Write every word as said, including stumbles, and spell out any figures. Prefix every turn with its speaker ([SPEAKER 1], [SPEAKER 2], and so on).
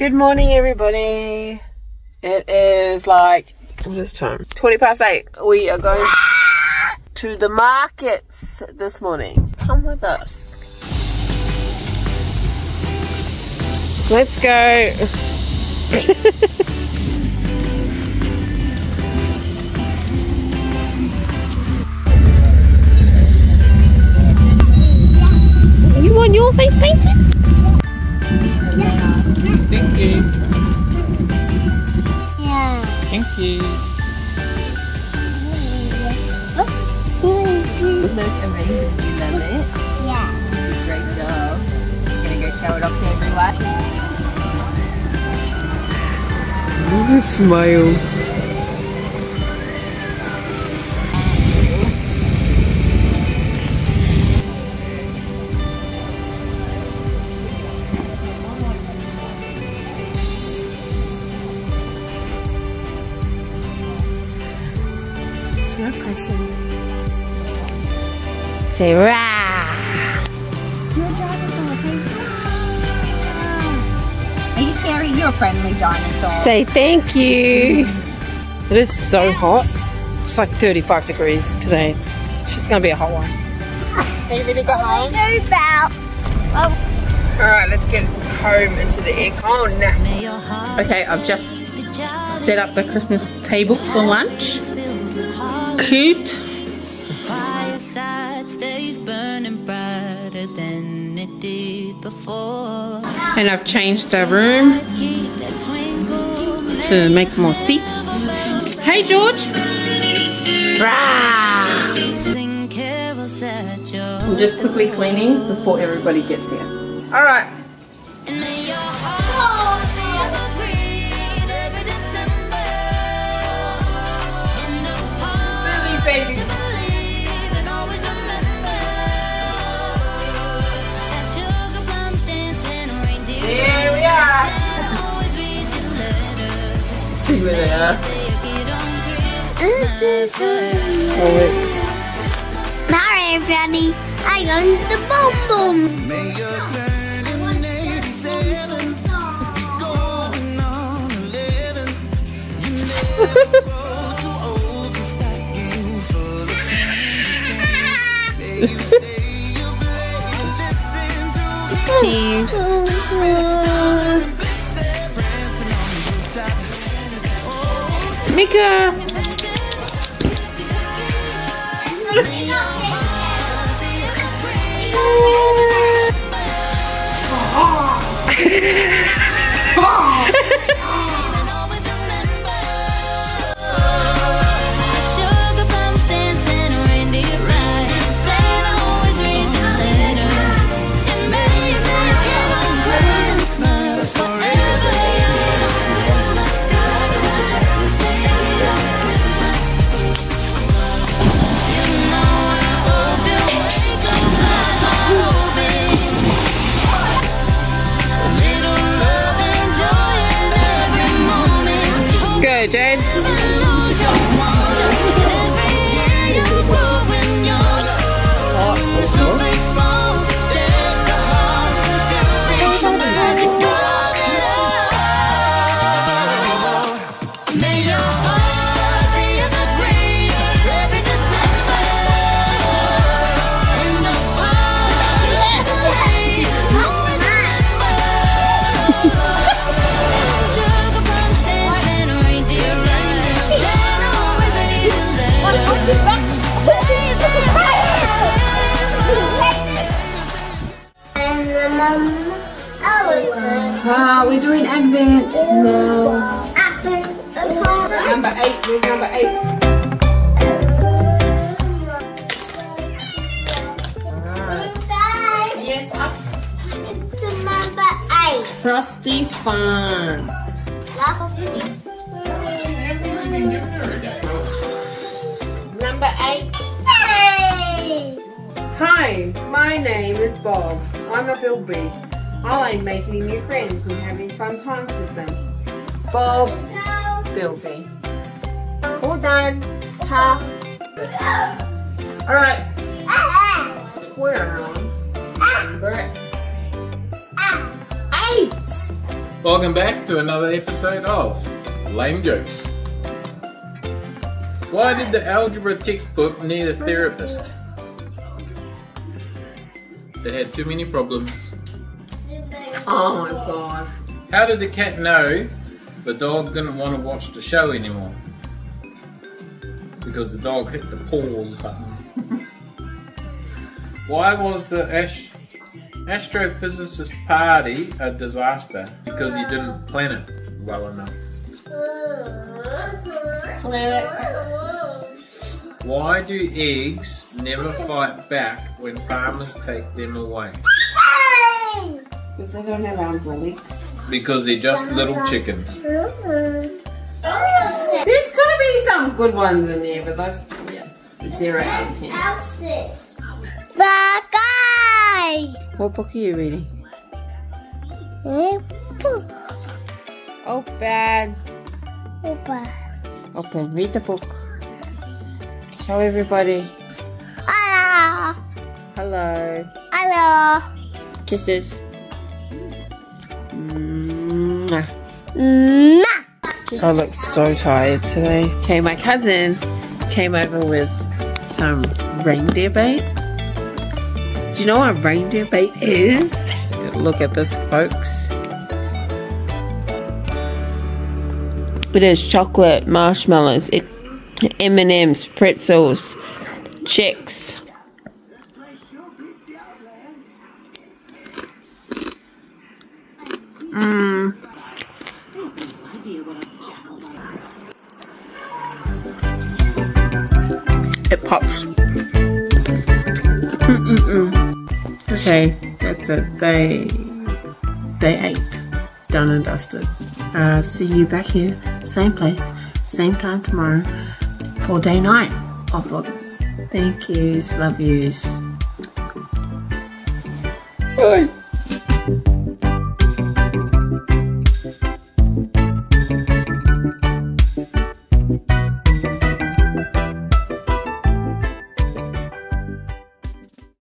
[SPEAKER 1] Good morning, everybody. It is like, what is time? twenty past eight. We are going to the markets this morning. Come with us. Let's go. You want your face painted? Thank you.
[SPEAKER 2] Yeah.
[SPEAKER 1] Thank you.
[SPEAKER 3] Look amazing, you love it?
[SPEAKER 2] Yeah.
[SPEAKER 3] Great job. Gonna go show it off to everyone.
[SPEAKER 1] Ooh, smile. So pretty. Say rah!
[SPEAKER 3] You're a dinosaur, say rah! Are you scaring your friendly dinosaur?
[SPEAKER 1] Say thank you. It is so hot. It's like thirty-five degrees today. It's just gonna be a hot one. Are you ready to go home?
[SPEAKER 2] Go about. Oh.
[SPEAKER 1] Alright, let's get home into the aircon. Okay, I've just set up the Christmas table for lunch. Cute.
[SPEAKER 4] The fireside stays burning brighter than it did before.
[SPEAKER 1] And I've changed the room to make more seats. Hey George! Rah! I'm just quickly cleaning before everybody gets here. Alright. Lily's baby. Here we are. See where they are. Oh, wait.
[SPEAKER 2] Now everybody, I go to the boom boom.
[SPEAKER 1] Cheese. Mika. Go, Jade. Ah, we're doing Advent. No. Number eight. Where's number eight? Alright. Yes, up.
[SPEAKER 2] It's the number eight.
[SPEAKER 1] Frosty Fun. Number eight.
[SPEAKER 2] Hey!
[SPEAKER 1] Hi, my name is Bob. I'm a Bilby. I like making new friends and having fun times with them. Bob, Bilby. All done. Ha. Alright. We're on. We're at eight.
[SPEAKER 5] Welcome back to another episode of Lame Jokes. Why did the algebra textbook need a therapist? It had too many problems.
[SPEAKER 1] Oh my god.
[SPEAKER 5] How did the cat know the dog didn't want to watch the show anymore? Because the dog hit the pause button. Why was the ast astrophysicist party a disaster? Because he didn't plan it well enough. Why do eggs never fight back when farmers take them away?
[SPEAKER 1] Because they don't have arms or legs.
[SPEAKER 5] Because they're just little chickens.
[SPEAKER 1] There's gotta be some good ones in there, but those, yeah, zero out of ten.
[SPEAKER 2] Bye.
[SPEAKER 1] What book are you reading?
[SPEAKER 2] Open.
[SPEAKER 1] Open.
[SPEAKER 2] Open.
[SPEAKER 1] Open. Read the book. Show everybody.
[SPEAKER 2] Hello.
[SPEAKER 1] Hello.
[SPEAKER 2] Hello.
[SPEAKER 1] Kisses. Mwah.
[SPEAKER 2] Mwah.
[SPEAKER 1] I look so tired today. Okay, my cousin came over with some reindeer bait. Do you know what reindeer bait is? Look at this, folks. It is chocolate, marshmallows, M and M's, pretzels, chicks. Mmm. It pops. Mm-mm-mm. Okay, that's it. Day, day eight. Done and dusted. Uh, see you back here, same place, same time tomorrow for day nine of Vlogmas. Thank yous, love yous. Bye.